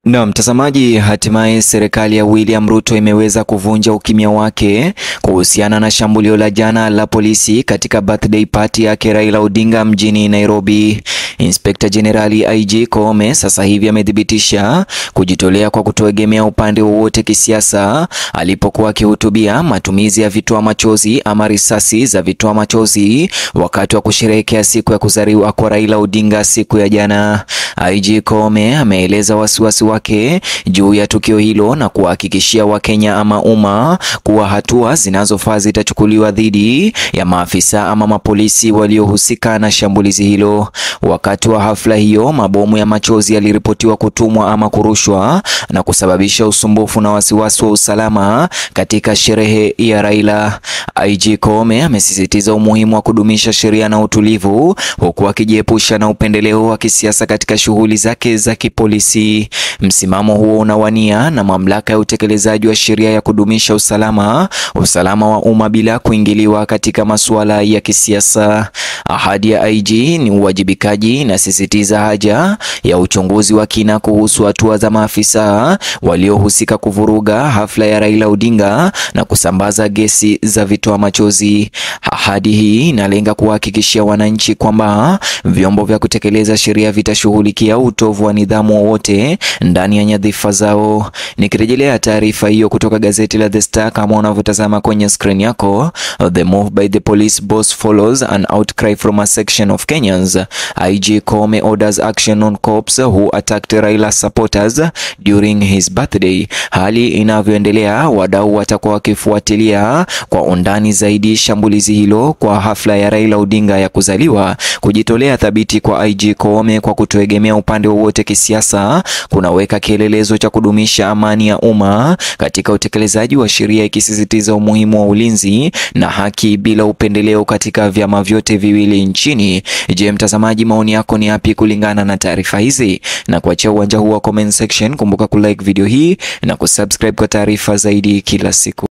Na mtazamaji, hatimaye serikali ya William Ruto imeweza kuvunja ukimya wake kuhusiana na shambulio la jana la polisi katika birthday party yake Raila Odinga mjini Nairobi. Inspector Generali IG KOOME sasa hivi amethibitisha kujitolea kwa kutoegemea upande wowote kisiasa alipokuwa akihutubia matumizi ya vitoa machozi ama risasi za vitoa machozi wakati wa kusherehekea siku ya kuzaliwa kwa Raila Odinga siku ya jana. IG KOOME ameeleza wasiwasi wake juu ya tukio hilo na kuhakikishia Wakenya ama umma kuwa hatua zinazofaa zitachukuliwa dhidi ya maafisa ama mapolisi waliohusika na shambulizi hilo. Wakati wa hafla hiyo, mabomu ya machozi yaliripotiwa kutumwa ama kurushwa na kusababisha usumbufu na wasiwasi wa usalama katika sherehe ya Raila. IG KOOME amesisitiza umuhimu wa kudumisha sheria na utulivu huku akijiepusha na upendeleo wa kisiasa katika shughuli zake za kipolisi. Msimamo huo unawania na mamlaka ya utekelezaji wa sheria ya kudumisha usalama wa umma bila kuingiliwa katika masuala ya kisiasa. Ahadi ya IG ni uwajibikaji na sisitiza haja ya uchunguzi wa kina kuhusu hatua za maafisa waliohusika kuvuruga hafla ya Raila Odinga na kusambaza gesi za vitoa machozi. Ahadi hii inalenga kuhakikishia wananchi kwamba vyombo vya kutekeleza sheria vitashughulikia utovu wa nidhamu wowote ndani ya nyadhifa zao. Nikirejelea taarifa hiyo kutoka gazeti la The Star kama unavyotazama kwenye screen yako, the move by the police boss follows an outcry from a section of Kenyans. IG KOOME orders action on cops who attacked Raila supporters during his birthday. Hali inavyoendelea, wadau watakuwa wakifuatilia kwa undani zaidi shambulizi hilo kwa hafla ya Raila Odinga ya kuzaliwa. Kujitolea thabiti kwa IG KOOME kwa kutoegemea upande wowote kisiasa kunaweka kielelezo cha kudumisha amani ya umma katika utekelezaji wa sheria, ikisisitiza umuhimu wa ulinzi na haki bila upendeleo katika vyama vyote viwili nchini. Je, mtazamaji, maoni yako ni yapi kulingana na taarifa hizi? Na kuachia uwanja huu wa comment section, kumbuka kulike video hii na kusubscribe kwa taarifa zaidi kila siku.